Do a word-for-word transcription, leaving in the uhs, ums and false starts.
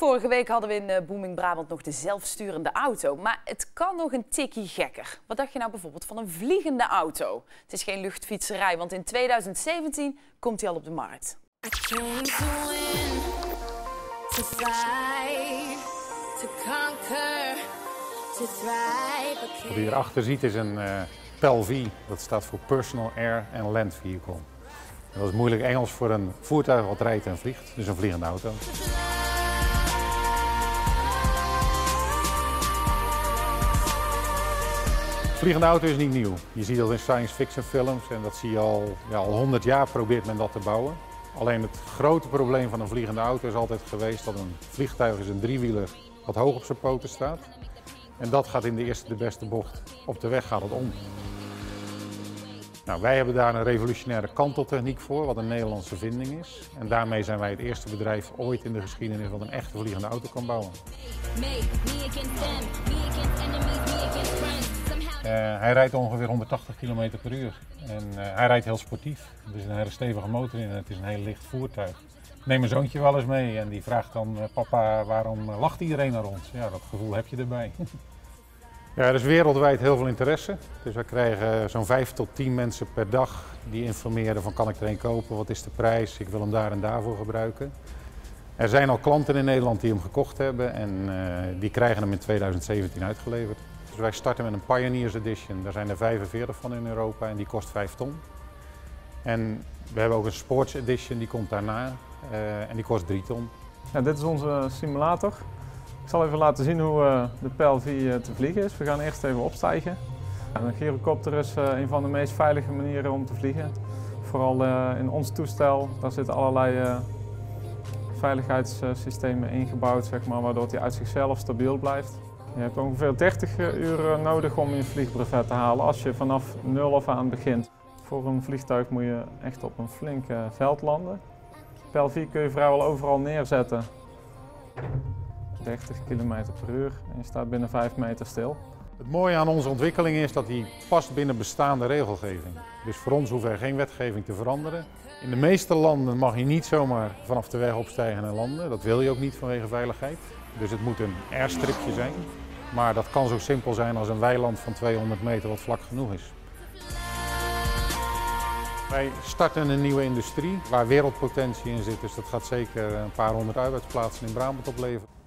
Vorige week hadden we in uh, Booming Brabant nog de zelfsturende auto, maar het kan nog een tikkie gekker. Wat dacht je nou bijvoorbeeld van een vliegende auto? Het is geen luchtfietserij, want in tweeduizend zeventien komt die al op de markt. Wat je hierachter ziet is een uh, P L V, dat staat voor Personal Air and Land Vehicle. Dat is moeilijk Engels voor een voertuig wat rijdt en vliegt, dus een vliegende auto. Een vliegende auto is niet nieuw. Je ziet dat in science fiction films en dat zie je al, ja, al honderd jaar probeert men dat te bouwen. Alleen het grote probleem van een vliegende auto is altijd geweest dat een vliegtuig is een driewieler wat hoog op zijn poten staat. En dat gaat in de eerste de beste bocht. Op de weg gaat het om. Nou, wij hebben daar een revolutionaire kanteltechniek voor, wat een Nederlandse vinding is. En daarmee zijn wij het eerste bedrijf ooit in de geschiedenis wat een echte vliegende auto kan bouwen. Uh, hij rijdt ongeveer honderdtachtig kilometer per uur en uh, hij rijdt heel sportief. Er is een hele stevige motor in en het is een heel licht voertuig. Ik neem mijn zoontje wel eens mee en die vraagt dan, uh, papa, waarom uh, lacht iedereen naar ons? Ja, dat gevoel heb je erbij. Ja, er is wereldwijd heel veel interesse. Dus wij krijgen zo'n vijf tot tien mensen per dag die informeren van kan ik er een kopen, wat is de prijs, ik wil hem daar en daarvoor gebruiken. Er zijn al klanten in Nederland die hem gekocht hebben en uh, die krijgen hem in tweeduizend zeventien uitgeleverd. Dus wij starten met een Pioneers Edition, daar zijn er vijfenveertig van in Europa en die kost vijf ton. En we hebben ook een Sports Edition, die komt daarna uh, en die kost drie ton. Ja, dit is onze simulator. Ik zal even laten zien hoe uh, de P L V uh, te vliegen is. We gaan eerst even opstijgen. Een gyrocopter is uh, een van de meest veilige manieren om te vliegen. Vooral uh, in ons toestel, daar zitten allerlei uh, veiligheidssystemen ingebouwd, zeg maar, waardoor hij uit zichzelf stabiel blijft. Je hebt ongeveer dertig uur nodig om je vliegbrevet te halen als je vanaf nul af aan begint. Voor een vliegtuig moet je echt op een flink uh, veld landen. P L V kun je vrijwel overal neerzetten. dertig kilometer per uur en je staat binnen vijf meter stil. Het mooie aan onze ontwikkeling is dat die past binnen bestaande regelgeving. Dus voor ons hoeven er geen wetgeving te veranderen. In de meeste landen mag je niet zomaar vanaf de weg opstijgen en landen. Dat wil je ook niet vanwege veiligheid. Dus het moet een airstripje zijn. Maar dat kan zo simpel zijn als een weiland van tweehonderd meter wat vlak genoeg is. Wij starten een nieuwe industrie waar wereldpotentie in zit. Dus dat gaat zeker een paar honderd arbeidsplaatsen in Brabant opleveren.